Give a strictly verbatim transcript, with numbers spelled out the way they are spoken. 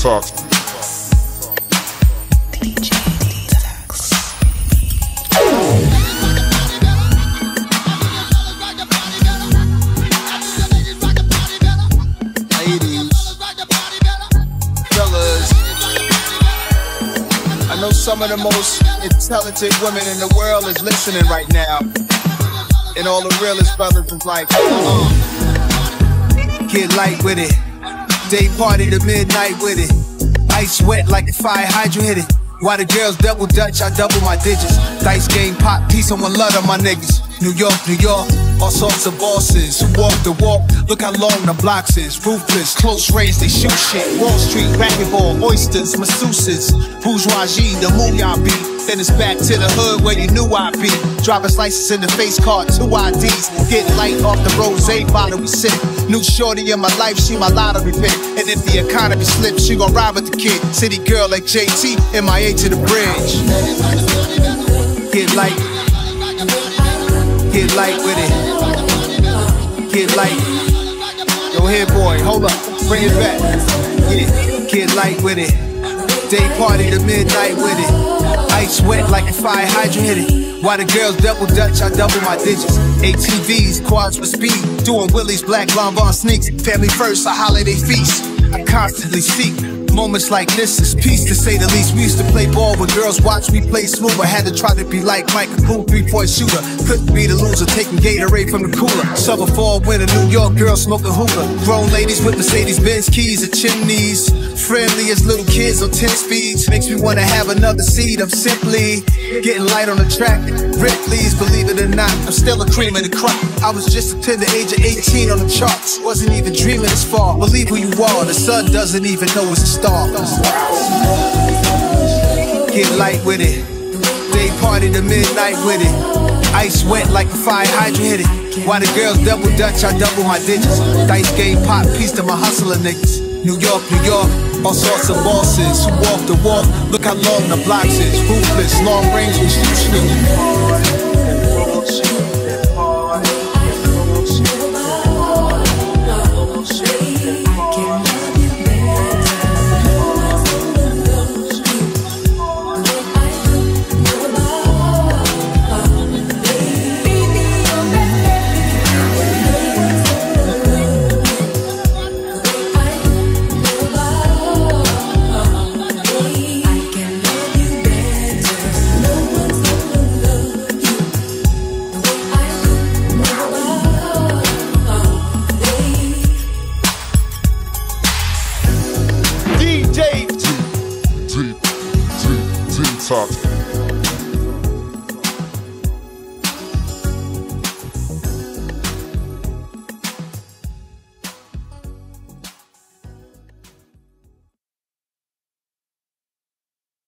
Detox. D J Detox. Ladies, fellas, I know some of the most intelligent women in the world is listening right now. And all the realest brothers is like, uh, get light with it. Day party to midnight with it. Ice wet like a fire hydrant hit it. While the girls double dutch, I double my digits. Dice game, pop, peace, and one love on my niggas. New York, New York, all sorts of bosses who walk the walk. Look how long the blocks is. Ruthless, close range, they shoot shit. Wall Street, racquetball, oysters, masseuses. Bourgeoisie, the moon y'all be. Then it's back to the hood where you knew I'd be. Dropping slices in the face card, two I Ds. Get light off the rosé bottle we sip. New shorty in my life, she my lottery pick. And if the economy slips, she gon' ride with the kid. City girl like J T, M I A to the bridge. Get light. Get light with it. Get light. Yo, here boy, hold up, bring it back. Yeah, get light with it. Day party to midnight with it. Ice wet like a fire hydrant hit it. While the girls double dutch, I double my digits. A T Vs, quads with speed. Doing Willie's black Lanvin sneaks. Family first, a holiday feast. I constantly seek moments like this is peace, to say the least. We used to play ball when girls watch me play smooth. I had to try to be like Mike, a cool three-point shooter. Couldn't be the loser, taking Gatorade from the cooler. Summer, fall, winter, New York girls smoking hookah. Grown ladies with Mercedes-Benz keys and chimneys. Friendly as little kids on ten speeds. Makes me wanna have another seed. I'm simply getting light on the track. Ripley's, believe it or not, I'm still a cream of the crop. I was just a tender age of eighteen on the charts. Wasn't even dreaming this far. Believe who you are, the sun doesn't even know it's a star. Get light with it. Day party to midnight with it. Ice wet like a fire hydrant hit it. While the girls double dutch, I double my digits. Dice game, pop, peace to my hustler niggas. New York, New York, all sorts of bosses who walk the walk. Look how long the blocks is. Ruthless, long range, we shoot shit. Detox.